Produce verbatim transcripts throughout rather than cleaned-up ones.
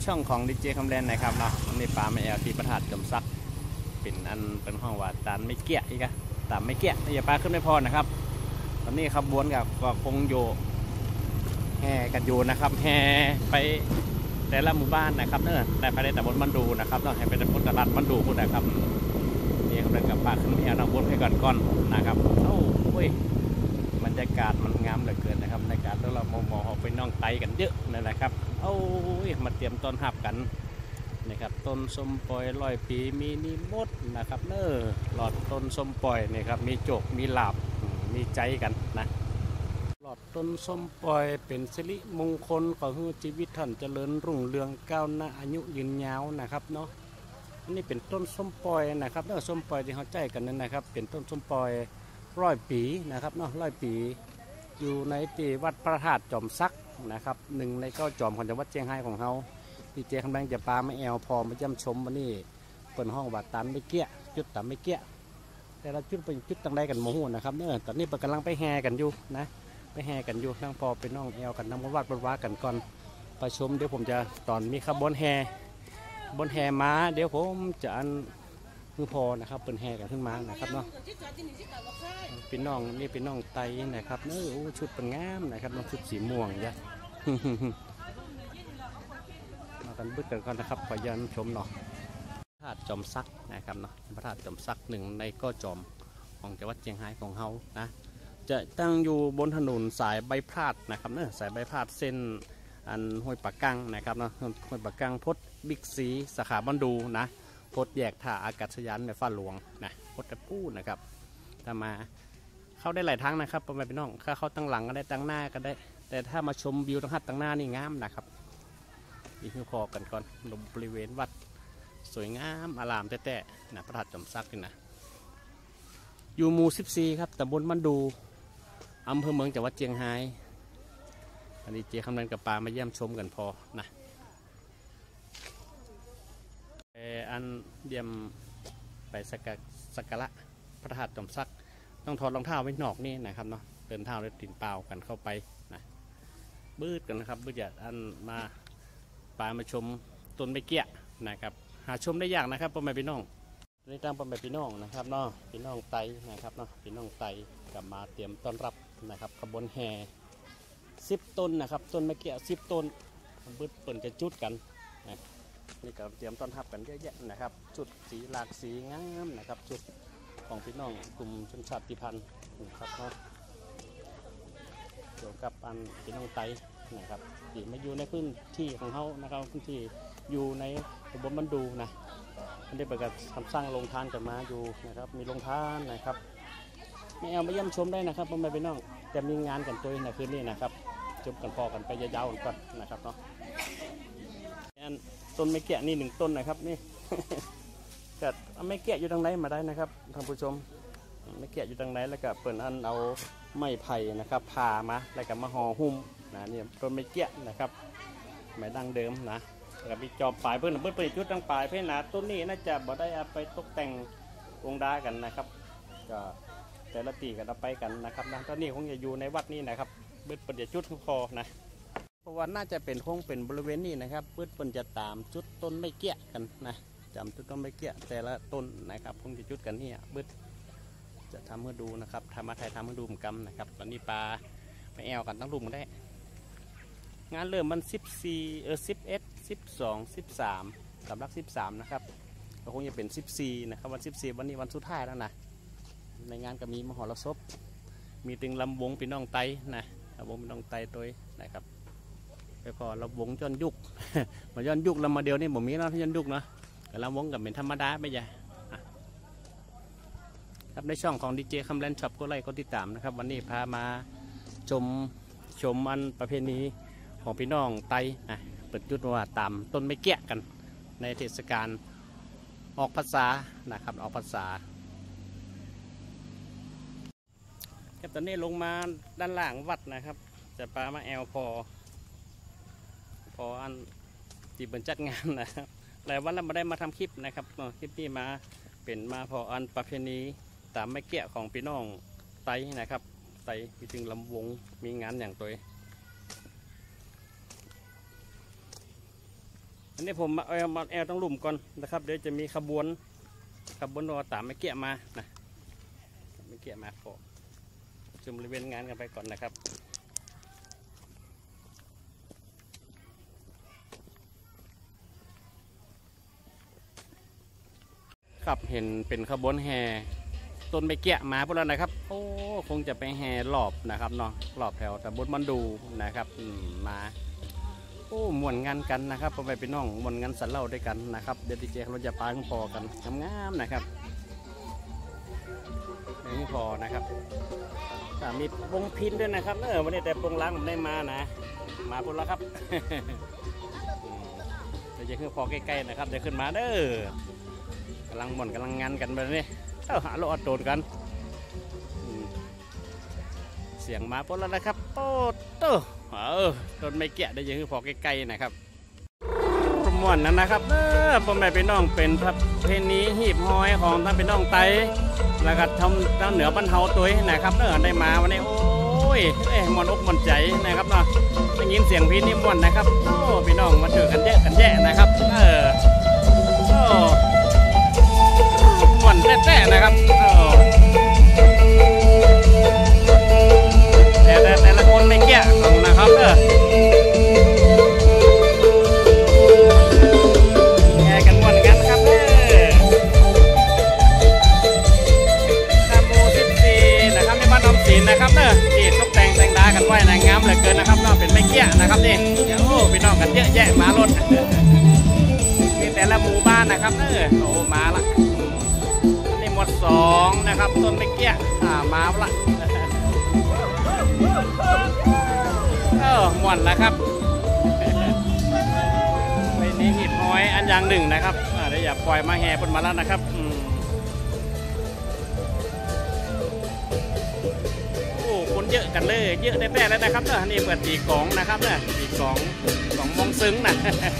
ช่องของดีเจคำแลนนะครับเนาะวันนี้ปลาไม่แอลที่ประทัดจมซักเป็นอันเป็นห้องว่าตานไม่เกี้ยอีกอะตามไม่เกี้ยอย่าปลาขึ้นไม่พอนะครับตอนนี้ขบวนกับก็คงโยแห่กันอยู่นะครับแห่ไปแต่ละหมู่บ้านนะครับเนอะแต่ภายในตำบลบ้านดูนะครับเนาะให้เป็นพุทธรัตน์บ้านดูพูดนะครับนี่กำลังกับปลาขึ้นไม่แอลนั่งบนให้ก่อนก่อนนะครับโอ้ยบรรยากาศมันงามเหลือเกินนะครับบรรยากาศแล้วเรามองออกไปน่องไตกันเยอะนั่นแหละครับโอ้ยมาเตรียมต้นหับกันนะครับต้นส้มปล่อยลอยปีมีนิมดนะครับเนอหลอดต้นส้มปล่อยนี่ครับมีโจกมีหลาบมีใจกันนะหลอดต้นส้มปล่อยเป็นสิริมงคลขอให้ชีวิตท่านเจริญรุ่งเรืองก้าวหน้าอายุยืนยาวนะครับเนาะอันนี้เป็นต้นส้มปล่อยนะครับเนอส้มปล่อยที่เขาใจกันนั่นนะครับเป็นต้นส้มปล่อยร้อยปีนะครับเนาะร้อยปีอยู่ในที่วัดพระธาตุจอมซักนะครับหนึ่งในเก้าจอมของจังหวัดเชียงรายของเขาที่เจคำแบงจะปลาไม่แอลพอมาย่ำชมวันนี้เปิดห้องวัดตันไม่เกี้ยจุดตันไม่เกี้ยแต่ละจุดเป็นจุดตั้งใดกันโมโหนะครับเนอะตอนนี้กำลังไปแห่กันอยู่นะไปแห่กันอยู่นั่งพอเป็นน้องแอลกันนั่งวัดบนวัดกันก่อนประชุมเดี๋ยวผมจะตอนมีขบวนแห่บนแห่ม้าเดี๋ยวผมจะอันมือพอนะครับเป็นแห่กันขึ้นมานะครับเนาะเป็นน้องนี่เป็นน้องไตนะครับเนอชุดเป็นงามนะครับน้องชุดสีม่วงจ้ะมากันบึ้ดกันก่อนนะครับขอยันชมเนาะพระธาตุจอมซักนะครับเนาะพระธาตุจอมซักหนึ่งในก็จอมของจังหวัดเชียงรายของเฮานะจะตั้งอยู่บนถนนสายใบพาดนะครับเนอะสายใบพาดเส้นอันห้วยปากกังนะครับเนาะห้วยปากกังพดบิ๊กซีสาขาบ้านดูนะพดแยกท่าอากาศยานในฟ้าหลวงนะพดตะปูนะครับถ้ามาเข้าได้หลายทางนะครับพ่อแม่พี่น้องถ้าเข้าตั้งหลังก็ได้ตั้งหน้าก็ได้แต่ถ้ามาชมวิวตั้งหัดตั้งหน้านี่งามนะครับนี่คือพอกันก่อนลงบริเวณวัดสวยงามอารามแท้ๆนะพระธาตุจอมซักนี่นะอยู่หมู่สิบสี่ครับตำบลบ้านดูอำเภอเมืองจังหวัดเชียงรายอันนี้เจคำนันกับปลามาเยี่ยมชมกันพอนะอันเยี่ยมไปสักสักการะพระธาตุจอมซักต้องถอดรองเท้าไว้นอกนี่นะครับเนาะเดินเท้าด้วยตีนเปล่ากันเข้าไปนะบืดกันนะครับบืดหยัดอันมาปลามาชมต้นไม้เกี้ยนะครับหาชมได้ยากนะครับพ่อแม่พี่น้องนี่ตั้งพ่อแม่พี่น้องนะครับเนาะพี่น้องไตนะครับเนาะพี่น้องไตกลับมาเตรียมต้อนรับนะครับขบวนแห่สิบต้นนะครับต้นไม้เกี้ยสิบต้นบืดเปิ่นจะจุดกันนะนี่ก็เตรียมต้อนรับกันเยอะแยะนะครับจุดสีหลากสีงามนะครับจุดของพี่น้องกลุ่มชนชาติพันธุ์นะครับเนาะเกี่ยวกับอันพี่น้องไตนะครับที่มาอยู่ในพื้นที่ของเขานะครับพื้นที่อยู่ในตำบลบ้านดูนะอันนี้เป็นการทำสร้างโรงทานกันมาอยู่นะครับมีโรงทานนะครับไม่เอามาเยี่ยมชมได้นะครับพ่อแม่พี่น้องจะมีงานกันตัวในคืนนี้นะครับชมกันพอกันไปยาวๆกันก่อนนะครับเนาะต้นไม้แกะนี่หนึ่งต้นนะครับนี่ก็ไม่แกะอยู่ทางไหนมาได้นะครับท่านผู้ชมไม่แกะอยู่ทางไหนแล้วก็เปิดอันเอาไม้ไผ่นะครับผ่ามาแล้วก็มาห่อหุ้มนะนี่ต้นไม้แกะนะครับไม้ดั้งเดิมนะแล้วก็มีจอบปลายเพื่อนเพื่อนเปิดจุดตั้งปลายเพื่อนนะต้นนี้น่าจะบ่ได้เอาไปตกแต่งองค์ดากันนะครับก็แต่ละตีกันเอาไปกันนะครับนะตอนนี้คงจะอยู่ในวัดนี้นะครับเปิดเปิดจุดคอนะเพราะว่าน่าจะเป็นคงเป็นบริเวณนี้นะครับเปิดเปิดจะตามจุดต้นไม้แกะกันนะจำจุดต้นไม้เกี้ยแต่ละต้นนะครับคงจะจุดกันนี่บึดจะทำให้ดูนะครับทำมาไทยทำให้ดูเหมือนกันนะครับตอนนี้ปลาไปแอลกันตั้งรุมได้งานเริ่มมันสิบสี่เออสิบเอ็ดสิบสองสิบสามสำหรับสิบสามนะครับก็คงจะเป็นสิบสี่นะครับวันสิบสี่วันนี้วันสุดท้ายแล้วนะในงานก็มีมหรสพมีตึงลำวงปีน้องไตนะลำวงปีน้องไตตัวนะครับไปพอลำวงย้อนยุกมาย้อนยุกลำมาเดียวนี่ผมมีแล้วที่ย้อนยุกนะกำลังวงกับเป็นธรรมดาไม่ใช่ครับในช่องของดีเจคำแลนช็อปก็ไล่ก็ติดตามนะครับวันนี้พามาชมชมอันประเพณีของพี่น้องไตนะเปิดยุทธว่าตามต้นไม้แกะกันในเทศกาลออกพรรษานะครับออกพรรษาครับตอนนี้ลงมาด้านล่างวัดนะครับจะปามาแอลพอพออันจีบเป็นจัดงานนะครับหลายวันแล้วมาได้มาทำคลิปนะครับคลิปนี้มาเป็นมาพออันประเพณีตามไม้แกะของพี่น้องไตนะครับไตมีถึงลำวงมีงานอย่างตัวอันนี้ผมเอามาแอลต้องหลุมก่อนนะครับเดี๋ยวจะมีขบวนขบวนรอตามไม่เกี่ยมานะไม่เกี่ยมาขอจุ่มบริเวณงานกันไปก่อนนะครับครับเห็นเป็นขบวนแห่ต้นไม่เกี่ยมาพวกเรานะครับโอ้คงจะไปแห่หลอบนะครับเนาะหลอบแถวแต่บนมันดูนะครับมาโอ้มวนงานกันนะครับพ่อแม่พี่น้องมวนงานสันเล่าด้วยกันนะครับเดี๋ยวดีเจเราจะปาพอกันงามๆนะครับนี่พอนะครับมีวงพินด้วยนะครับเออวันนี้แต่ปงล้างผมได้มานะมาพวกเราครับเดี๋ยวจะขึ้นพอใกล้ๆนะครับเดี๋ยวขึ้นมาเด้อกำลังบ่นกำลังงานกันแบบนี้เออหาโลอัดโดนกันเสียงมาพวกเรานะครับโอ้โตเออโดนไม่เกี่ยได้ยังคือพอใกล้ๆนะครับประมวลนั้นนะครับเออพ่อแม่พี่น้องเป็นประเพณีหีบห้อยของท่านพี่น้องไตแล้วก็ทำทางเหนือบ้านเฮาตัวนะครับเออได้มาวันนี้โอ้ยเอ้มวนอกมวนใจนะครับเนาะได้ยินเสียงพี่นี่มวนนะครับโอ้พี่น้องมาเจอกันแย่กันแย่นะครับเออโอ้มวนแท้ๆนะครับแต่แต่แต่ละคนไม่เกี่ยของนะครับเออแย่กันมวนกันครับเออตามโมสิบสี่นะครับในบ้านน้องศิลป์นะครับเออที่ตกแต่งแต่งดากันไว้นะงามเหลือเกินนะครับเนาะเป็นไม่เกี่ยนะครับนี่โอ้พี่น้องกันเยอะแยะมาล้นมีแต่ละหมู่บ้านนะครับเออโอ้มาละนี่หมดสองนะครับต้นไม่เกี่ยอ่ามาละเออหมดแล้วครับเป็นนี้หีบห้อยอันอย่างหนึ่งนะครับเดี๋ยวอย่าปล่อยมาแห่บนมาแล้วนะครับโอ้คนเยอะกันเลยเยอะแน่ๆแล้วนะครับเนี่ยนี่เปิดตีกองนะครับเนี่ยตีกองกองมองซึ้งนะ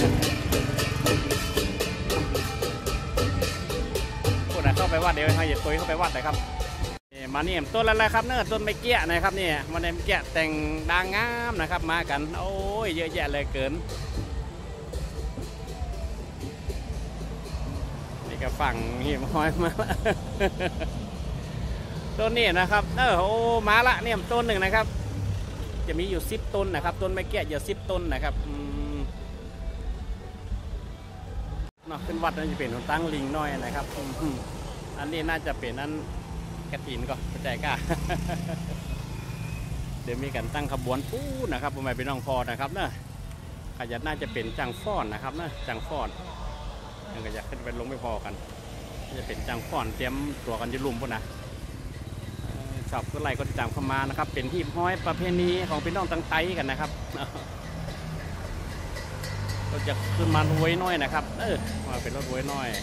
พูดนะเข้าไปวัดเดี๋ยวให้หยิบตัวเข้าไปวัดนะครับมาเนี่ยต้นอะไรครับเนื้อต้นไม่เกี้ยนะครับเนี่ยมันไม่เกี้ยแต่งด่างงามนะครับมากันโอ้ยเยอะแยะเลยเกินนี่ก็ฝั่งหิมห้อยมาต้นนี้นะครับเออโอ้มาละเนี่ยต้นหนึ่งนะครับจะมีอยู่สิบต้นนะครับต้นไม่เกี้ยอยู่สิบต้นนะครับเนาะขึ้นวัดนั่นจะเป็นต้นตั้งลิงน้อยนะครับอันนี้น่าจะเป็นนั้นกระถินก็กระจายก้าเดี๋ยวมีการตั้งขบวนปูนะครับพ่อแม่พี่น้องพอนะครับเนอะขยันน่าจะเป็นจังฟ้อนนะครับเนอะจังฟ้อนยังก็อยากขึ้นไปลงไม่พอกันจะเป็นจังฟ้อนเตรียมตัวกันจะลุ่มพวกนะชอบก็ไล่ก็จำเข้ามานะครับเป็นที่ห้อยประเพณีของพี่น้องตั้งไตกันนะครับเราจะขึ้นมารวยน้อยนะครับเออมาเป็นรถรวยน้อย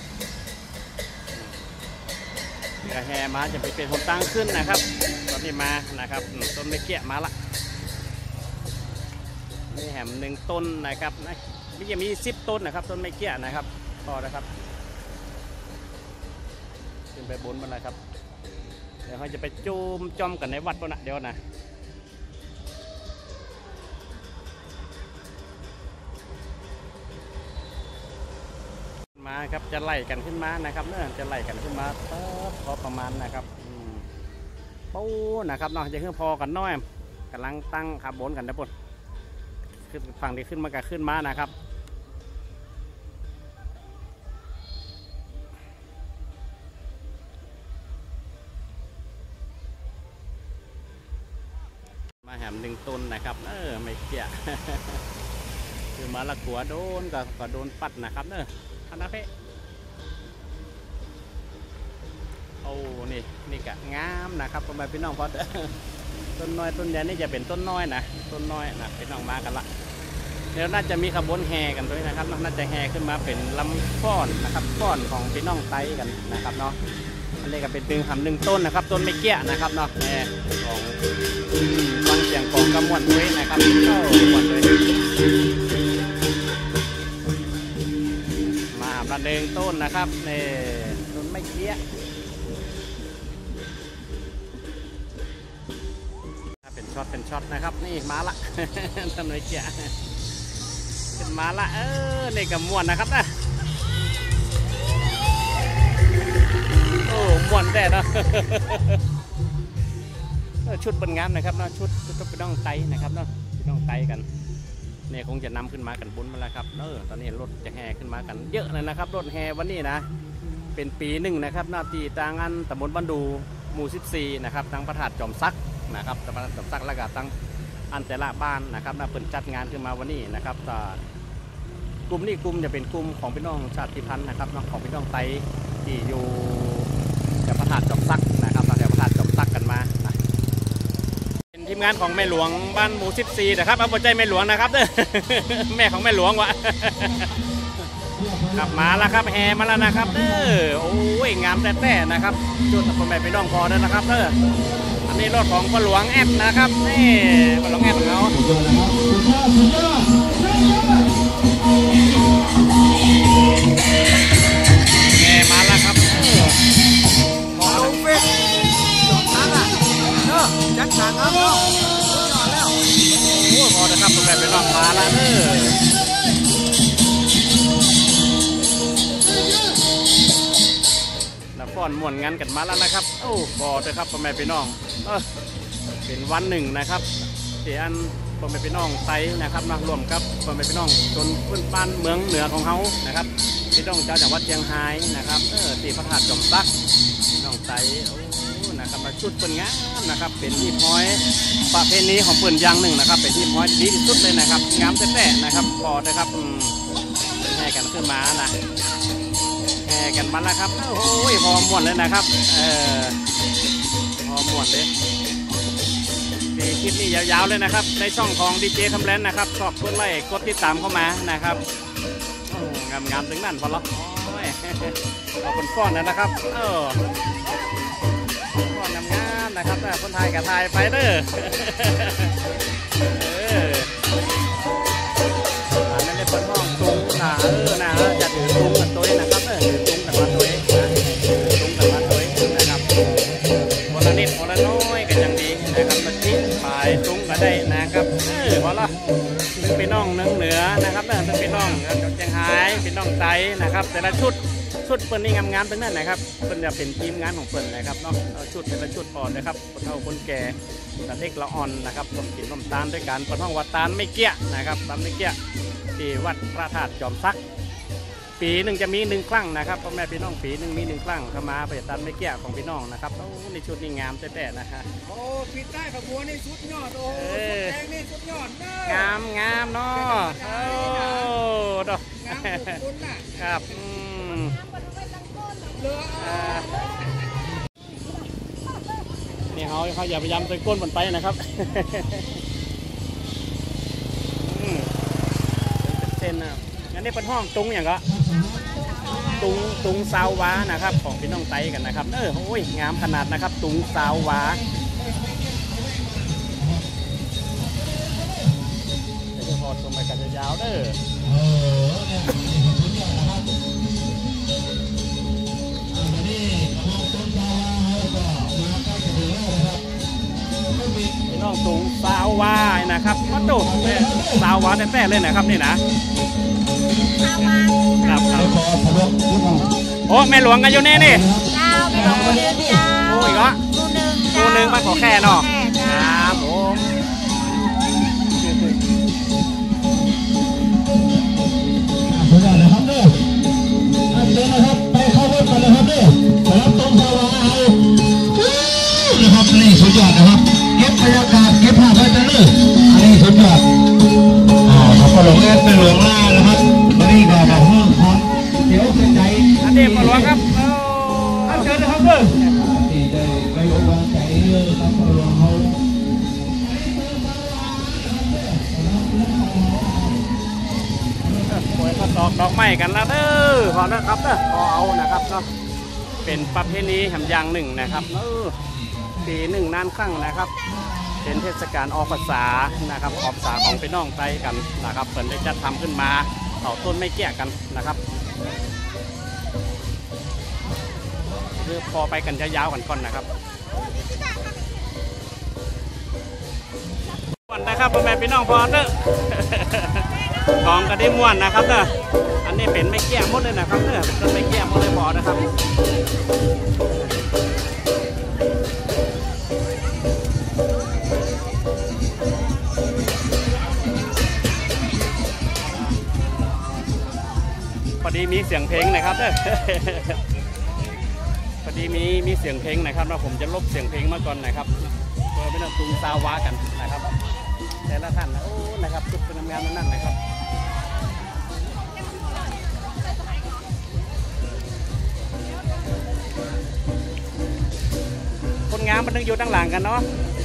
กระแหมาจะไปเป็นคนตั้งขึ้นนะครับตอนนี้มานะครับต้นไม่เกี่ยมาละนี่แหมหนึ่งต้นนะครับนี่จะมีสิบต้นนะครับต้นไม่เกี่ยนะครับพอนะครับขึ้นไปบนมันเลยครับเดี๋ยวเขาจะไปจูมจอมกันในวัดบนนะเดี๋ยวนะมาครับจะไล่กันขึ้นมานะครับเนื่อจะไล่กันขึ้นมาพอประมาณนะครับปูนะครับเนาะจะขึ้นพอกันน้อยกำลังตั้งขาบนกันนะปุ่นขึ้นฝั่งที่ขึ้นมาก็ขึ้นมานะครับมาแหมหนึ่งต้นนะครับเออไม่เกี่ยคือมาละกัวโดนก็ก็โดนปัดนะครับเนอะนะเพ่โอ้นี่นี่กะงามนะครับพ่อแม่พี่น้องพอต้นน้อยต้นใหญ่นี่จะเป็นต้นน้อยนะต้นน้อยนะพี่น้องมากันละเดี๋ยวน่าจะมีขบวนแห่กันด้วยนะครับน่าจะแห่ขึ้นมาเป็นลำฟ้อนนะครับฟ้อนของพี่น้องไตกันนะครับเนาะอันนี้ก็เป็นดึงหำหนึ่งต้นนะครับต้นไม่เกี้ยนะครับเนาะแห่ของฟังเสียงของกำมวลด้วยนะครับเข้ามวลด้วยระเดงต้นนะครับนี่ต้นไม่เกี้ยเป็นช็อตเป็นช็อตนะครับนี่มาละต้นไม่เกี้ยขึ้นมาละเออนี่กับม่วนนะครับนะโอ้ม่วนแต่เนาะชุดเป็นงานนะครับเนาะชุดชุดเป็นน้องไตนะครับเนาะเป็นน้องไตกันเนี่ยคงจะนำขึ้นมากันบุญมาแล้วครับเออตอนนี้รถจะแห่ขึ้นมากันเยอะเลยนะครับรถแห่วันนี้นะเป็นปีหนึ่งนะครับหน้าที่ทางอันตำบลบ้านดูหมู่สิบสี่นะครับทางพระธาตุจอมซักนะครับพระธาตุจอมซักแล้วก็ตั้งอันแต่ละบ้านนะครับน่าเปิดจัดงานขึ้นมาวันนี้นะครับกลุ่มนี้กลุ่มจะเป็นกลุ่มของพี่น้องชาติพันธุ์นะครับน้องของพี่น้องไตที่อยู่แถวพระธาตุจอมซักนะครับแถวพระธาตุจอมซักกันมานะเป็นทีมงานของแม่หลวงบ้านหมู่สิบสี่นะครับเอาใจแม่หลวงนะครับเด้อ แม่ของแม่หลวงวะ กลับมาแล้วครับแห่มาแล้วนะครับเด้อโอ้ยงามแต่ๆนะครับจุดคนแบบพี่น้องพอเด้อนะครับเด้ออันนี้รถของพ่อหลวงแอดนะครับนี่พ่อหลวงแอดของเขาแห่มาแล้วครับพอลงเฟซสองครั้งอ่ะเนาะจัดฉากครับเนาะนอนแล้วโอ้พอนะครับคนแบบพี่น้องมาแล้วเด้อป้อนม่วนงานกันมาแล้วนะครับโอ้บอเถอะครับพ่อแม่พี่น้องเออเป็นวันหนึ่งนะครับที่อันพ่อแม่พี่น้องไตนะครับมารวมกับพ่อแม่พี่น้องจนพื้นบ้านเมืองเหนือของเขานะครับพี่น้องเจ้าจังหวัดเชียงรายนะครับเออที่พระธาตุจอมซักพี่น้องไตโอ้นะครับมาชุดเป็นงามนะครับเป็นที่พ้อยประเพณีของเปิ่นอย่างหนึ่งนะครับเป็นที่พ้อยดีที่สุดเลยนะครับงามแต่ๆนะครับบอเถอะครับให้กันขึ้นมานะแห่กันมาแล้วครับโอ้ยพอม่วนเลยนะครับเออพอม่วนเลยดีคลิปนี้ยาวๆเลยนะครับในช่องของดีเจคำแลนนะครับชอบกดไลค์กดติดตามเข้ามานะครับงามๆถึงนั่นพอละเอาเป็นฟ้อนนะครับเออฟ้อนงามๆนะครับคนไทยกับไทยไปเด้อเอออันนั้นเลยเป็นห้องตุงนะเออนะจะถือตุงกันตัวนะครับเออถือตุงกันมาตัวนะตุงกันมาตัวนะครับคนละนิดคนละน้อยกันอย่างดีนะครับมาทิ้งปลายตุงก็ได้นะครับเออพอละถึงพี่น้องเหนือเหนือนะครับเออถึงพี่น้องเชียงรายพี่น้องไตนะครับแต่ละชุดชุดเปิ้ลนี่งามๆทั้งนั้นนะครับเปิ้ลจะเป็นทีมงานของเปิ้ลนะครับเนาะชุดแต่ละชุดพอนะครับคนเฒ่าคนแก่แต่เด็กละอ่อนนะครับต้มกินต้มตาลด้วยกันคนห้องวัดตาลไม่เกี้ยนะครับตาลไม่เกี้ยที่วัดพระธาตุจอมซักปีหนึ่งจะมีหนึ่งครั้งนะครับพ่อแม่พี่น้องปีหนึ่งมีหนึ่งครั้งเข้ามาไปตาลไม่เกี้ยของพี่น้องนะครับโอ้ในชุดนี้งามแต่ๆนะฮะโอ้ปิดใต้ขบวนนี่สุดยอดโอ้แดงนี่สุดยอดงามงามเนาะโอ้ดอกงามคุณน่ะครับนี่เขาเขาอย่าพยายามไปก้นบนไปนะครับเส้นนะงั้นนี่เป็นห้องตุงอย่างก็ตุงตุงซาววานะครับของพี่น้องไตกันนะครับเออโอ้ยงามขนาดนะครับตุงซาววาเดี๋ยวจะพอชมไปกันยาวๆเด้อพี่น้องตุงซาววานะครับมาดูซาววาแท้ๆเลยนะครับนี่นะครับครับโอ้แม่หลวงกันอยู่นี่นี่เจ้าแม่หลวงคนเดินเจ้าโอ้ยก็ดูหนึ่งมาขอแค่เนาะครับผมสุดยอดนะครับเด้ออันเดินนะครับไปเข้าวัดก่อนนะครับเด้อแล้วต้มซาวาเอานะครับนี่สุดยอดนะครับเก็บบรรยากาศเก็บภาพไว้กันเลยอันนี้สุดยอดอ่าครับก็หลงแอดเป็นหลวงล่านะครับนี่ก็แบบเพิ่มความเดี๋ยวเสียใจอันนี้มาหลวงครับเอาเชิญนะครับเด้อที่ได้ไปวางใจเลยครับหลวงเขาโอยข้าวตอกดอกไม้กันแล้วเด้อพอนะครับเด้อพอเอานะครับเนาะเป็นประเพณีแห่งอย่างหนึ่งนะครับเออปีหนึ่งนานครั้งนะครับเป็นเทศกาลออกพรรษานะครับออกพรรษาของพี่น้องไตกันนะครับเปิดได้จัดทำขึ้นมาเผาต้นไม่แก่กันนะครับเรือพอไปกันยาวๆกันก่อนนะครับก่อนนะครับพ่อแม่พี่น้องพอเด้อกองก็ได้ม้วนนะครับเด้ออันนี้เป็นไม่แก้หมดเลยนะครับเด้อเป็นต้นไม่แก้หมดเลยพอนะครับพอดีมีเสียงเพลงนะครับเด้อพอดีมีมีเสียงเพลงนะครับว่าผมจะลบเสียงเพลงมาก่อนนะครับเพื่อไม่ต้องตุงซาวากันนะครับแต่ละท่านนะโอ้นะครับชุดเป็นงานนั่นนะครับคนงานมันนึงอยู่ตั้งหลังกันเนาะ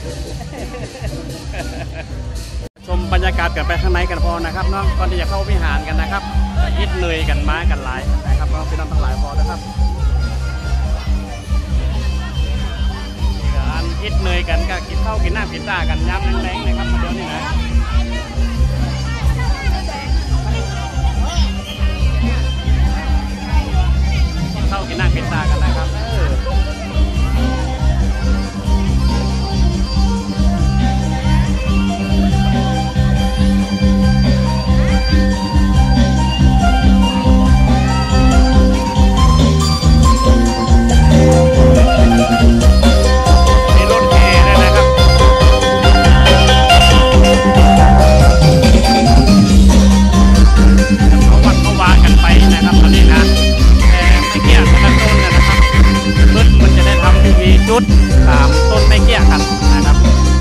ชมบรรยากาศกันไปข้างในกันพอนะครับเนาะก่อนที่จะเข้าวิหารกันนะครับอิดเหนื่อยกันมากันหลายนะครับน้องพี่น้องทั้งหลายพอนะครับการอิดเหนื่อยกันก็กินข้าวกินน้ำกินตากันย้ำแรงๆนะครับมาเดี๋ยวนี้นะกินข้าวกินน้ำกินตากันนะครับเออจุดตามต้นไม้เกี้ยกันนะครับ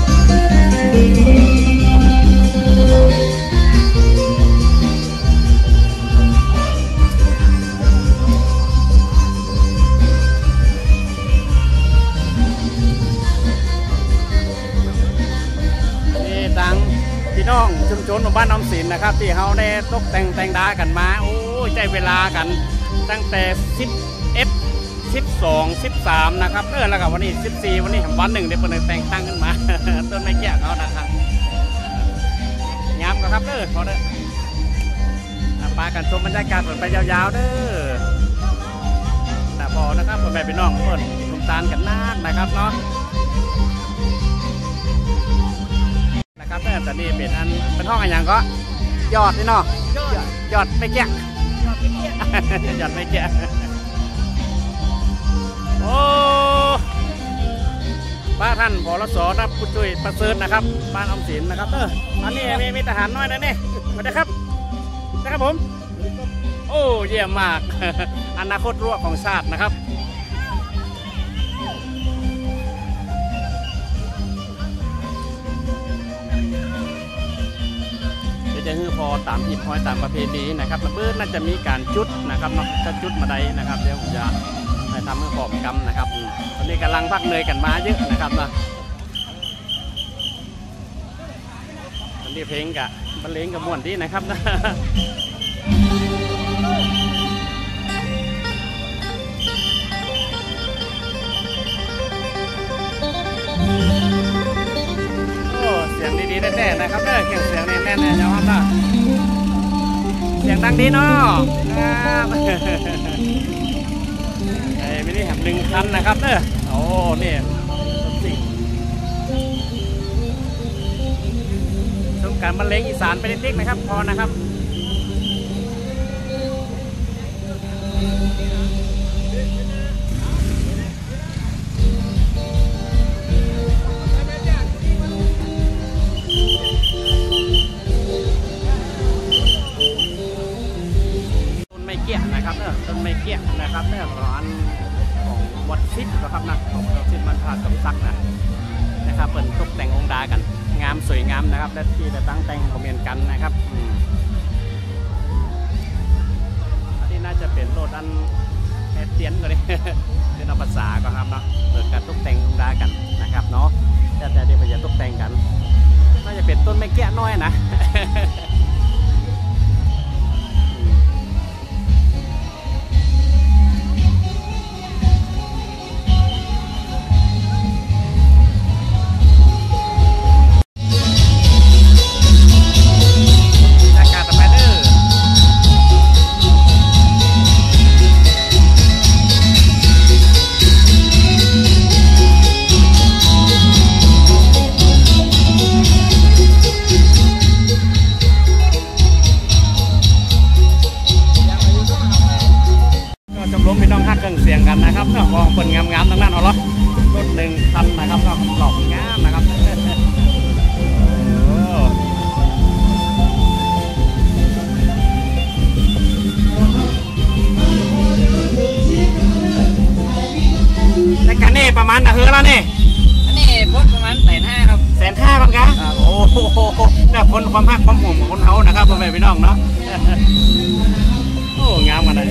นี่ตังพี่น้องชุมชนของบ้านออมสินนะครับที่เขาได้ตกแต่งแต่งดากันมาโอ้ใช้เวลากันตั้งแต่สิบเอฟสิบสอง สิบสามนะครับเออแล้วกับวันนี้สิบสี่วันนี้วันหนึ่งเดี๋ยวเปิดแต่งตั้งขึ้นมา ต้นไม้แก่เขานะครับงามนะครับเออพอเด้อปลากันชมบรรยากาศไปยาวๆเด้อนะพอนะครับคนแม่พี่น้องเปิดลุมตาลกันนักนะครับเนาะนะครับเออแต่นี่เป็นอันเป็นห้องอะไรอย่างก็ยอดนี่เนาะยอดไม่แก่ยอดไม่แก่โอ้บ้านท่านพลสรับผู้ช่วยประเสริฐนะครับบ้านออมสินนะครับเออตอนนี้มีมีทหารน้อยนะเนี่ยสวัสดีครับนะครับผมโอ้เยี่ยมมากอนาคตรั้วของชาตินะครับเดี๋ยวจะฮือพอตามอิฐห้อยตามประเพณีนะครับระเบิดน่าจะมีการจุดนะครับเนาะจะจุดมาได้นะครับเดี๋ยวผมจะไปทำเพื่อขอบกรรมนะครับตอนนี้กำลังพักเหนื่อยกันมาเยอะนะครับนะตอนนี้เพลงกับบรรเลงกับม่วนดีนะครับนะโอ้เสียงดีๆแน่ๆนะครับเด้อเสียงเสียงแน่ๆๆนะครับนะเสียงดังดีเนาะไม่ได้แหมหนึ่งคันนะครับเนอะโอ้เนี่ยสิ่งต้องการบรรเลงอีสานไปเล็กๆนะครับพอนะครับต้นไม้เกี้ยนะครับเนอะต้นไม้เกี้ยนะครับเนอะร้านของวัดซิดนะครับนะของวัดซิดมันพากับซักนะนะครับเป็นตกแต่งองค์ดากันงามสวยงามนะครับและที่จะตั้งแต่งคอมเมนต์กันนะครับอันนี้น่าจะเป็นโลดอันแอเตียนก็เลยเป็นภาษาก็ครับเนาะเกิดการตกแต่งองค์ดากันนะครับเนาะแต่แต่เดี๋ยวจะตกแต่งกันน่าจะเป็นต้นไม้แก้น้อยนะเครื่องเสียงกันนะครับเนาะมองเปิดงามๆทั้งนั้นเอาละรถหนึ่งคันนะครับเนาะหลอกงามนะครับในการนี่ประมาณนะเฮือแล้วนี่อันนี้พ้นประมาณแสนห้าครับแสนห้าครับครับโอ้โหแต่คนความหักความห่วงของคนเขานะครับพ่อแม่พี่น้องเนาะโอ้งามกันเลย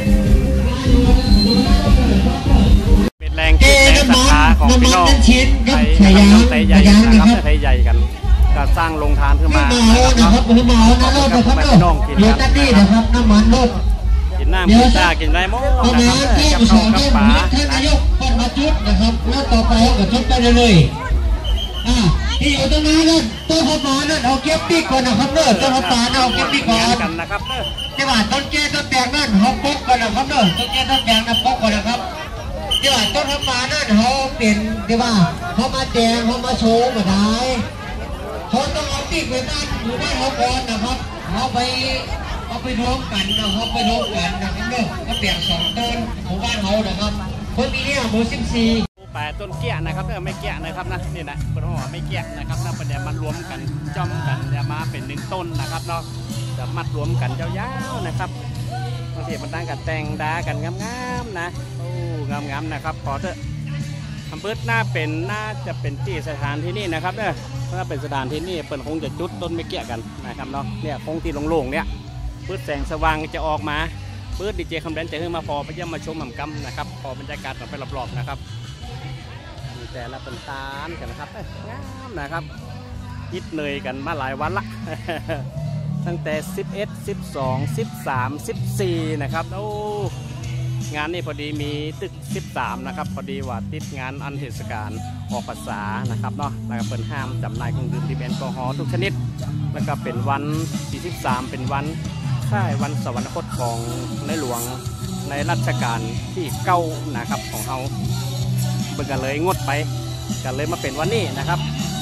เป็นแรงคิดแรงศรัทธาของพี่น้องไทยนะครับไทยใหญ่นะครับไทยใหญ่กันก็สร้างโรงทานขึ้นมานะครับพ่อแม่พี่น้องกินกันนะครับน้ำมันรถกินน้ำกินชากินไรโม่นะครับกับข้าวกับปลานะมาจุดนะครับแล้วต่อไปก็จุดไปเลยอ่าที่อยู่ตรงนั้นนั่นต้นข้าวหมานั่นเอาเก็บปีกก่อนนะครับเนอะต้นข้าวหมาเอาเก็บปีกก่อนกันนะครับเนอะที่ว่าต้นเจต้นแตงนั่นเขาปกก่อนนะครับเนอะต้นเจต้นแตงนั่นปกก่อนนะครับที่ว่าต้นข้าวหมานั่นเขาเป็นที่ว่าเขามาแจงเขามาโชว์มาได้เขาต้องเอาปีกไปด้านอยู่ด้านเขาก่อนนะครับเขาไปเขาไปร้องกันนะเขาไปร้องกันนะครับเนอะเขาเปลี่ยนสองต้นของบ้านเขานะครับคนนี้เนี่ยโมสิบสี่แปดต้นเกี้ยนะครับเออไม่เกี้ยนะครับนะนี่นะคนหัวไม่เกี้ยนะครับนะประเดี๋ยวมันรวมกันจ้อมกันจะมาเป็นหนึ่งต้นนะครับเนาะจะมัดรวมกันยาวๆนะครับบางทีมันตั้งกันแต่งดากันงามๆนะโอ้งามๆนะครับขอเถอะอำเภอหน้าเป็นน่าจะเป็นที่สถานที่นี่นะครับเออถ้าเป็นสถานที่นี่เปิดคงจะจุดต้นไม่เกี้ยกันนะครับเนาะเนี่ยคงที่โล่งๆเนี่ยปื้ดแสงสว่างจะออกมาปื้ดดีเจคำแดนจะขึ้นมาพอไปเยี่ยมมาชมหม่ำกำนะครับพอบรรยากาศกันไปรอบๆนะครับแต่ละเป็นตาลกันนะครับงามนะครับยิดเนยกันมาหลายวันละตั้งแต่สิบเอ็ด สิบสอง สิบสาม สิบสี่นะครับโอ้งานนี้พอดีมีตึกสิบสามนะครับพอดีว่าติดงานอันเทศกาลออกพรรษานะครับเนาะแล้วก็เป็นห้ามจำหน่ายเครื่องดื่มที่เป็นแอลกอฮอล์ทุกชนิดแล้วก็เป็นวันที่สิบสามเป็นวันค่ายวันสวรรคตของในหลวงในรัชกาลที่เก้านะครับของเขาเบิ่งกันเลยงดไปกันเลยมาเป็นวันนี้นะครับ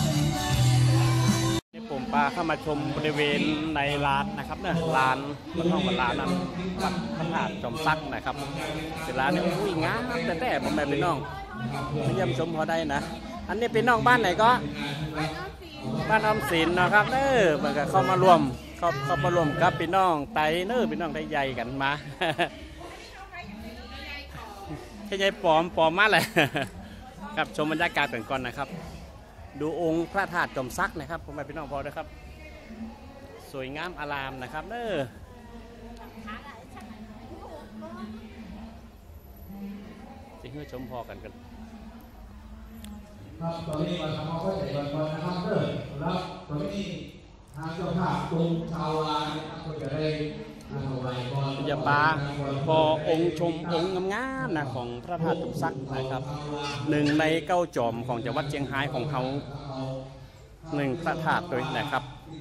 นี่ผมปลาเข้ามาชมบริเวณในลานนะครับเนี่ยลานมันห้องลานนั้นวัดพระธาตุจอมซักนะครับเป็นลานนี้อุ้ยงามแต่แต่ผมแบบเป็นน้องมาเยี่ยมชมพอได้นะอันนี้เป็นน้องบ้านไหนก็บ้านออมสินนะครับเออมันก็เข้ามารวมเขาเข้ามารวมกับพี่น้องไตเนอพี่น้องไตใหญ่กันมาแค่ใหญ่ปลอมปลอมมากเลยครับชมบรรยากาศก่อนก่อนนะครับดูองค์พระธาตุจอมซักนะครับผมไปพี่น้องพอด้วยครับสวยงามอารามนะครับเออจะให้ชมพอกันกันครับตอนนี้มาทำเอาไว้แต่ก่อนนะครับเด้อแล้วตอนนี้ทางเจ้าภาพกรุงชาวลาก็จะได้อย่าปาพอองค์ชมองค์งามๆนะของพระธาตุจอมซักนะครับหนึ่งในเก้าจอมของจังหวัดเชียงรายของเขาหนึ่งพระธาตุด้วยนะครับ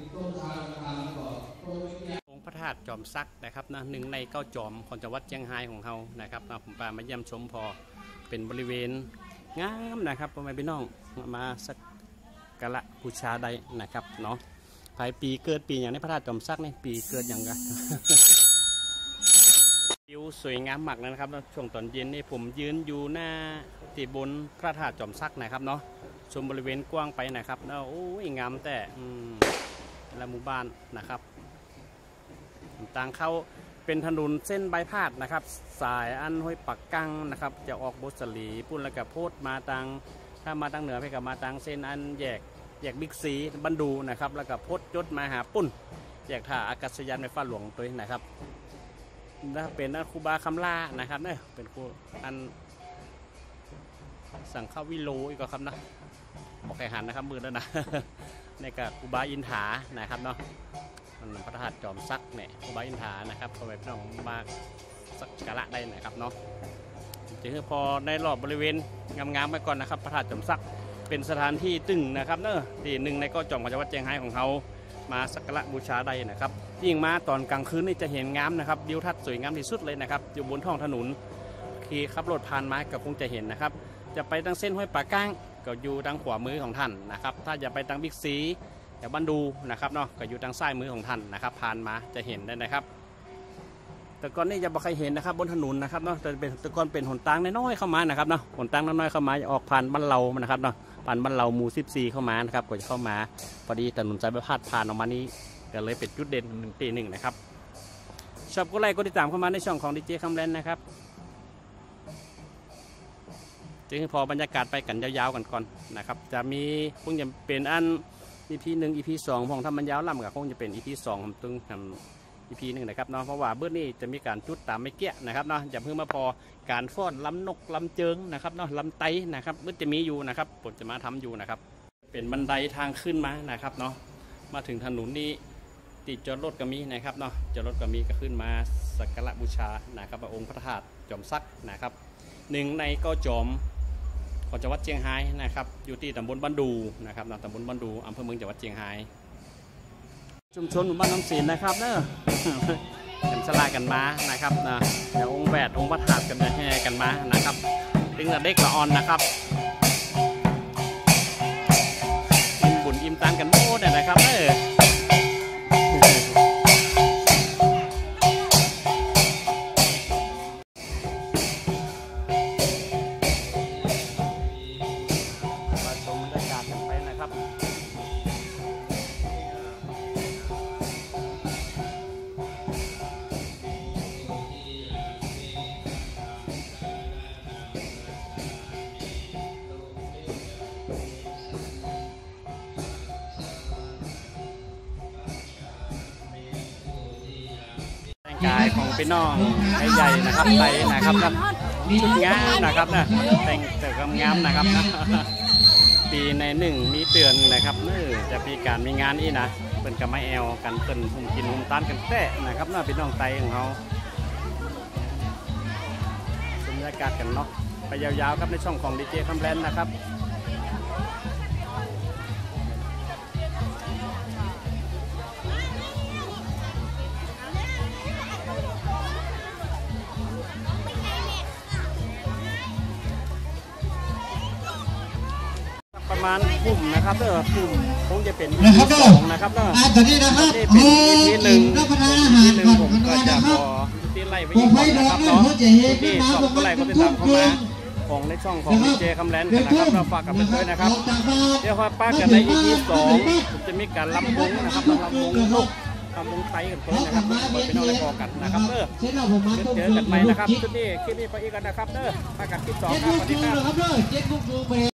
องค์พระธาตุจอมซักนะครับนะหนึ่งในเก้าจอมของจังหวัดเชียงรายของเขานะครับผมปามาเยี่ยมชมพอเป็นบริเวณงามนะครับพ่อแม่พี่น้องมาสักการะบูชาได้นะครับเนาะภายปีเกิดปีอย่างในพระธาตุจอมซักนี่ปีเกิดอย่างไรวิวสวยงามมากนะครับช่วงตอนเย็นนี่ผมยืนอยู่หน้าที่บนพระธาตุจอมซักนะครับเนาะชมบริเวณกว้างไปนะครับแล้วโอ้ยงามแต่ละหมู่บ้านนะครับต่างเข้าเป็นถนนเส้นใบพาดนะครับสายอันห้วยปักกังนะครับจะออกบุษลีปุ่นแล้วก็โพดมาทางถ้ามาทางเหนือไปกับมาทางเส้นอันแยกแยกบิ๊กซีบันดูนะครับแล้วก็พดยศมาหาปุ่นแยกท่าอากาศยานไฟฟ้าหลวงตัวนะครับน่าเป็นนักครูบาคำล่านะครับเนี่ยเป็นครูอันสั่งข้าววิโลอีกครับนะบอกไก่หันนะครับมือแล้วนะในกับครูบาอินถานะครับเนาะพระธาตุจอมซักเนี่ยครูบาอินถานะครับพอไปพี่น้องมาสักการะได้นะครับเนาะจะคือพอในรอบบริเวณงามๆไปก่อนนะครับพระธาตุจอมซักเป็นสถานที่ตึงนะครับเนอะที่หนึ่งในก็จอมของจังหวัดเชียงรายของเขามาสักการะบูชาได้นะครับยิ่งมาตอนกลางคืนนี่จะเห็นงามนะครับดิวทัศน์สวยงามที่สุดเลยนะครับอยู่บนท้องถนนขี่ขับรถผ่านมาก็คงจะเห็นนะครับจะไปทางเส้นห้วยป่าก้างก็อยู่ทางขวามือของท่านนะครับถ้าจะไปทางบิ๊กซีแต่บันดูนะครับเนาะก็อยู่ทางซ้ายมือของท่านนะครับผ่านมาจะเห็นได้นะครับแต่ก่อนนี่จะบ่เคยเห็นนะครับบนถนนนะครับเนาะแต่เป็นแต่ก่อนเป็นหนทางน้อยๆเข้ามานะครับเนาะหนทางน้อยๆเข้ามาจะออกผ่านบ้านเรานะครับเนาะผ่านบ้านเราหมู่สิบสี่เข้ามานะครับก่อนจะเข้ามาพอดีถนนสายพาดผ่านออกมานี้ก็เลยเป็นจุดเด่นหนึ่งตีหนึ่งนะครับชอบก็ไลค์กดติดตามเข้ามาในช่องของดีเจคำแลนนะครับจึงพอบรรยากาศไปกันยาวๆกันก่อนนะครับจะมีคงจะเป็นอัน อี พี หนึ่ง อี พี สองของทำมันยาวล่ำกับคงจะเป็น อี พี สองของตึงทำ อี พี หนึ่งนะครับเนาะเพราะว่าเบื้องนี้จะมีการจุดตามไม่เกี้ยนะครับเนาะจะเพิ่งมาพอการฟ้อนลำนกลำเจิงนะครับเนาะลำไตนะครับเบื้องจะมีอยู่นะครับผมจะมาทำอยู่นะครับเป็นบันไดทางขึ้นมานะครับเนาะมาถึงถนนนี้ติดจอดรถก็มีนะครับเนาะจอดรถก็มีก็ขึ้นมาสักการะบูชานะครับพระองค์พระธาตุจอมซักนะครับหนึ่งในเก้าจอมของจังหวัดเชียงรายนะครับอยู่ที่ตำบลบ้านดูนะครับตำบลบ้านดูอำเภอเมืองจังหวัดเชียงรายชุมชนหมู่บ้านน้ำศิลนะครับเนอะกันสลากันมานะครับนะเดี๋ยวองค์แวดองค์พระธาตุกันจะแห่กันมานะครับตึงแต่เด็กละอ่อนนะครับอิ่มบุญอิ่มตานกันโม้เนี่ยนะครับเนอะกายของพี่น้องใหญ่ๆนะครับไปนะครับนะชุดงามนะครับนะแต่งเติมงามนะครับนะปีในหนึ่งมีเตือนนะครับเนื่อจะมีการมีงานอีนะเป็นกับไม้แอลกันเป็นหุ่มกินหุ่มต้านกันแท้นะครับนะพี่น้องไตของเขาบรรยากาศกันเนาะไปยาวๆครับในช่องของดีเจคำแลนนะครับประมาณกลุ่มนะครับเด้อกลุ่มคงจะเป็น อี พี สองนะครับเนาะตอนนี้นะครับนี่เป็น อี พี หนึ่งรับประทานอีอาหารพี หนึ่งก่อนผมกันก็ด้วยจะนะคพรับอที่ไล่ไปผอีมกไฟนะดอคกรับเนี่ยเนาะเขาจะเห็นที่น้ำสปองระก็มาไล่ณก็เป็นติดทุ่ตามมเข้ามาครึ่งของในช่องของดีเจคำแลนกันนะครับเราฝากกันไปด้วยนะครับออกจากบ้านเดี๋ยวพอป้ากันใน อี พี สองจะมีการลำวงนะครับลำวงลูกลำวงไตกันเพิ่มนะครับเปิดเป็นเอาอะไรพอกันนะครับเด้อเช่นเราผมมาต้มเจอครึ่กันงใหม่นะครับคิดชุดนี้คลิปนี้ไปอีกกันนะครับเด้อป้ากันคลิปสองเจ็ดครับลูกสวัสคดีรึ่งครับนะครับเด้อเจ็ดลูกครึ่งไป